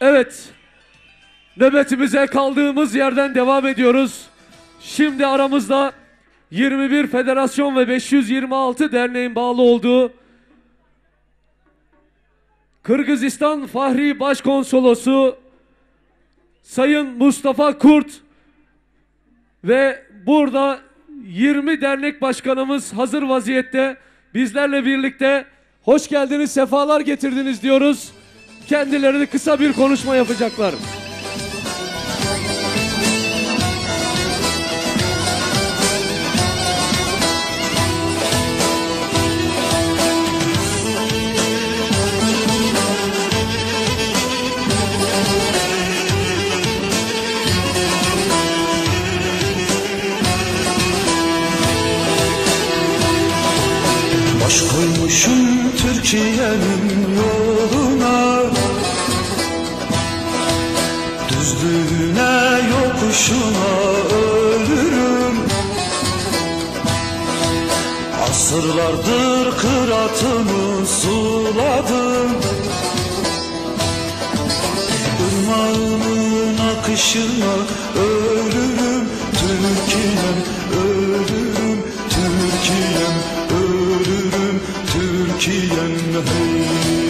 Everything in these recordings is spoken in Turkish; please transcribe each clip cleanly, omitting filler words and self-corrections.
Evet, nöbetimize kaldığımız yerden devam ediyoruz. Şimdi aramızda 21 Federasyon ve 526 derneğin bağlı olduğu Kırgızistan Fahri Başkonsolosu Sayın Mustafa Kurt ve burada 20 dernek başkanımız hazır vaziyette bizlerle birlikte hoş geldiniz, sefalar getirdiniz diyoruz. Kendileri kısa bir konuşma yapacaklar. Baş koymuşum Türkiye'nin yoluna, düzlüğüne yokuşuna ölürüm. Asırlardır kıratımı suladım, ırmağının akışına ölürüm. Türkiye'm ölürüm, Türkiye'm ölürüm, Türkiye'm hey.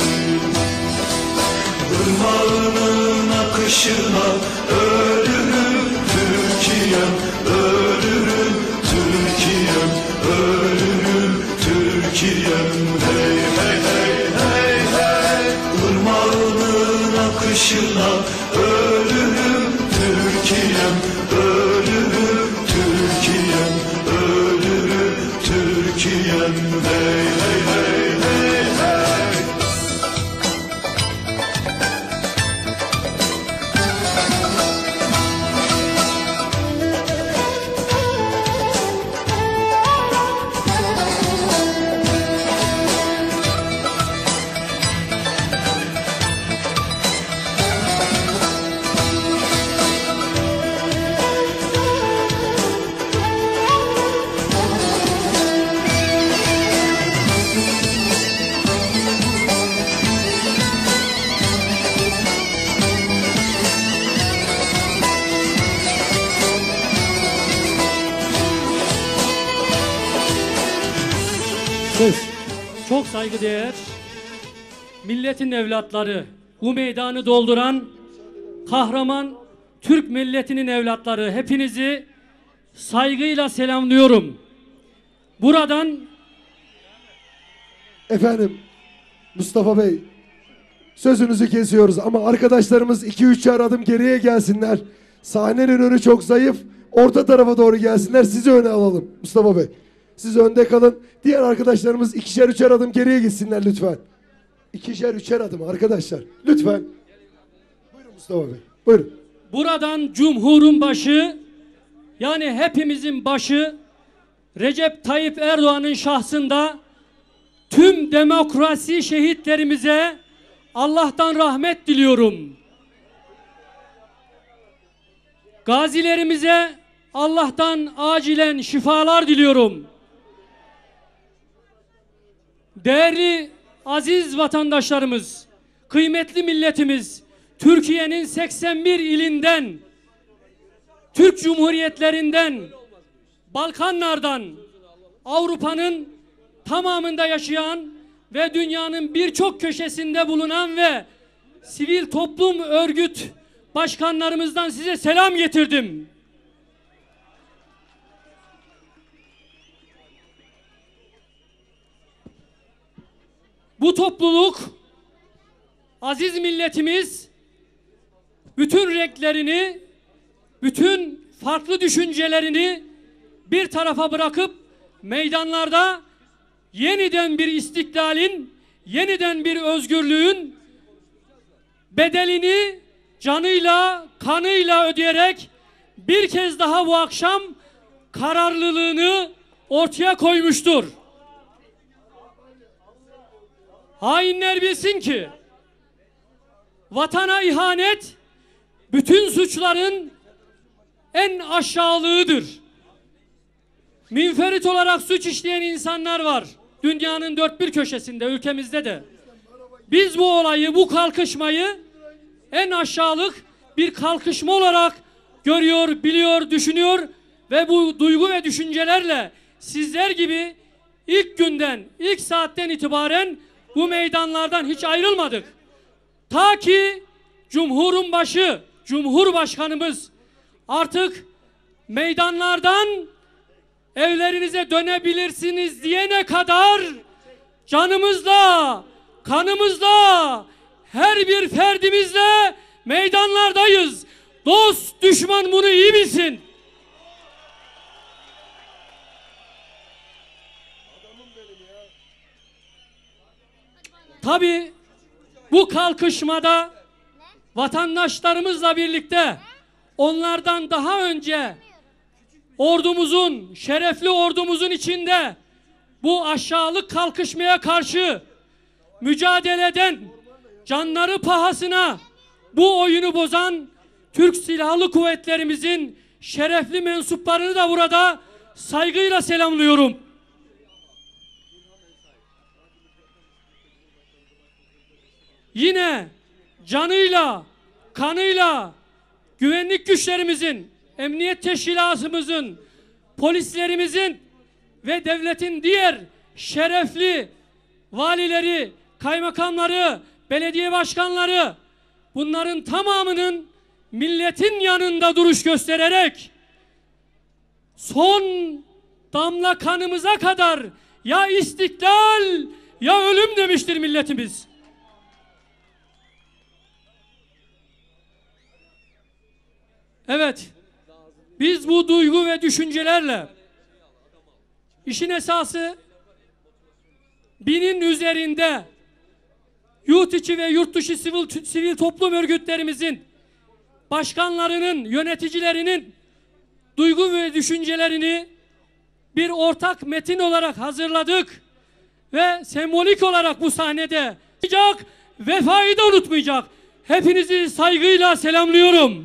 Irmağının akışına ölürüm, Türkiye'm ölürüm, Türkiye'm ölürüm, Türkiye'm hey hey hey hey hey. Irmağının akışına ölürüm, Türkiye'm ölürüm, Türkiye'm ölürüm, Türkiye'm hey hey hey hey hey. Çok saygıdeğer milletin evlatları, bu meydanı dolduran kahraman Türk milletinin evlatları, hepinizi saygıyla selamlıyorum. Buradan efendim Mustafa Bey, sözünüzü kesiyoruz ama arkadaşlarımız 2-3'er adım geriye gelsinler. Sahnenin önü çok zayıf. Orta tarafa doğru gelsinler. Sizi öne alalım Mustafa Bey. Siz önde kalın. Diğer arkadaşlarımız 2'şer 3'er adım geriye gitsinler lütfen. 2'şer 3'er adım arkadaşlar. Lütfen. Buyurun Mustafa Bey. Buyurun. Buradan Cumhur'un başı, yani hepimizin başı Recep Tayyip Erdoğan'ın şahsında tüm demokrasi şehitlerimize Allah'tan rahmet diliyorum. Gazilerimize Allah'tan acilen şifalar diliyorum. Değerli aziz vatandaşlarımız, kıymetli milletimiz, Türkiye'nin 81 ilinden, Türk Cumhuriyetlerinden, Balkanlardan, Avrupa'nın tamamında yaşayan ve dünyanın birçok köşesinde bulunan ve sivil toplum örgüt başkanlarımızdan size selam getirdim. Bu topluluk, aziz milletimiz, bütün renklerini, bütün farklı düşüncelerini bir tarafa bırakıp meydanlarda yeniden bir istiklalin, yeniden bir özgürlüğün bedelini canıyla, kanıyla ödeyerek bir kez daha bu akşam kararlılığını ortaya koymuştur. Hainler bilsin ki vatana ihanet bütün suçların en aşağılığıdır. Münferit olarak suç işleyen insanlar var. Dünyanın dört bir köşesinde, ülkemizde de. Biz bu olayı, bu kalkışmayı en aşağılık bir kalkışma olarak görüyor, biliyor, düşünüyor ve bu duygu ve düşüncelerle sizler gibi ilk günden, ilk saatten itibaren bu meydanlardan hiç ayrılmadık. Ta ki Cumhur'un başı, Cumhurbaşkanımız artık meydanlardan evlerinize dönebilirsiniz diyene kadar canımızla, kanımızla, her bir ferdimizle meydanlardayız. Dost, düşman bunu iyi bilsin. Tabii bu kalkışmada vatandaşlarımızla birlikte onlardan daha önce ordumuzun, şerefli ordumuzun içinde bu aşağılık kalkışmaya karşı mücadele eden, canları pahasına bu oyunu bozan Türk Silahlı Kuvvetlerimizin şerefli mensuplarını da burada saygıyla selamlıyorum. Yine canıyla, kanıyla güvenlik güçlerimizin, emniyet teşkilatımızın, polislerimizin ve devletin diğer şerefli valileri, kaymakamları, belediye başkanları, bunların tamamının milletin yanında duruş göstererek son damla kanımıza kadar ya istiklal ya ölüm demiştir milletimiz. Evet, biz bu duygu ve düşüncelerle işin esası 1000'in üzerinde yurt içi ve yurt dışı sivil toplum örgütlerimizin başkanlarının, yöneticilerinin duygu ve düşüncelerini bir ortak metin olarak hazırladık ve sembolik olarak bu sahnede vefayı da unutmayacak. Hepinizi saygıyla selamlıyorum.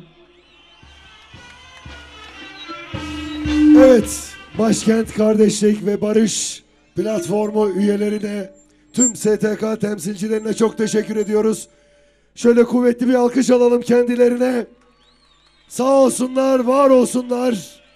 Evet, Başkent Kardeşlik ve Barış Platformu üyelerine, tüm STK temsilcilerine çok teşekkür ediyoruz. Şöyle kuvvetli bir alkış alalım kendilerine. Sağ olsunlar, var olsunlar.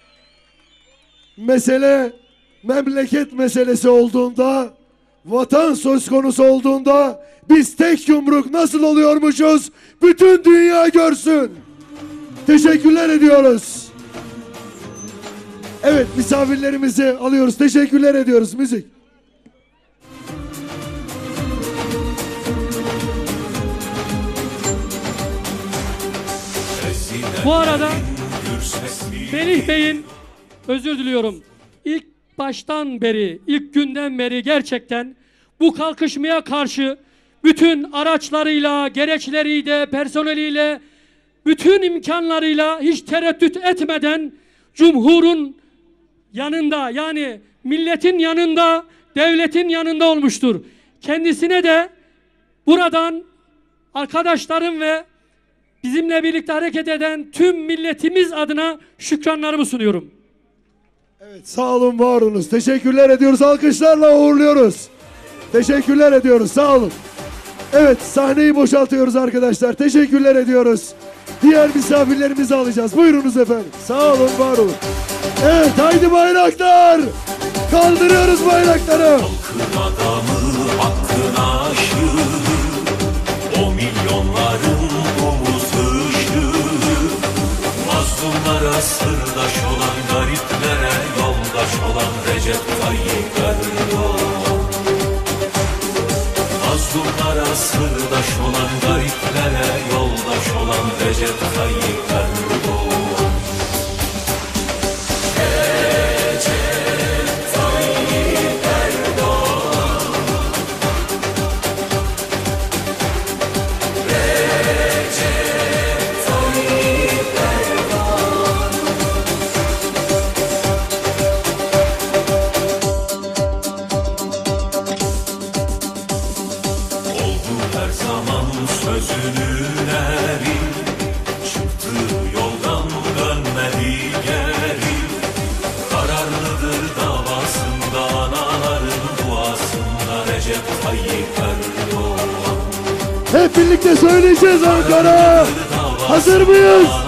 Mesele memleket meselesi olduğunda, vatan söz konusu olduğunda biz tek yumruk nasıl oluyormuşuz bütün dünya görsün. Teşekkürler ediyoruz. Evet, misafirlerimizi alıyoruz. Teşekkürler ediyoruz. Müzik. Bu arada Melih Bey'in, özür diliyorum, ilk baştan beri, ilk günden beri gerçekten bu kalkışmaya karşı bütün araçlarıyla, gereçleriyle, personeliyle, bütün imkanlarıyla hiç tereddüt etmeden Cumhur'un yanında, yani milletin yanında, devletin yanında olmuştur. Kendisine de buradan arkadaşlarım ve bizimle birlikte hareket eden tüm milletimiz adına şükranlarımı sunuyorum. Evet, sağ olun, var olunuz. Teşekkürler ediyoruz. Alkışlarla uğurluyoruz. Teşekkürler ediyoruz. Sağ olun. Evet, sahneyi boşaltıyoruz arkadaşlar. Teşekkürler ediyoruz. Diğer misafirlerimizi alacağız. Buyurunuz efendim. Sağ olun, var olun. Evet, haydi bayraklar. Kaldırıyoruz bayrakları. Halkın adamı, hakkın aşığı, o milyonların umut ışığı. Mazlumlara sırdaş olan, gariplere yoldaş olan Recep Tayyip Erdoğan. Mazlumlara sırdaş olan, gariplere yoldaş olan Recep Tayyip Erdoğan. Recep birlikte söyleyeceğiz Ankara. Hazır mıyız?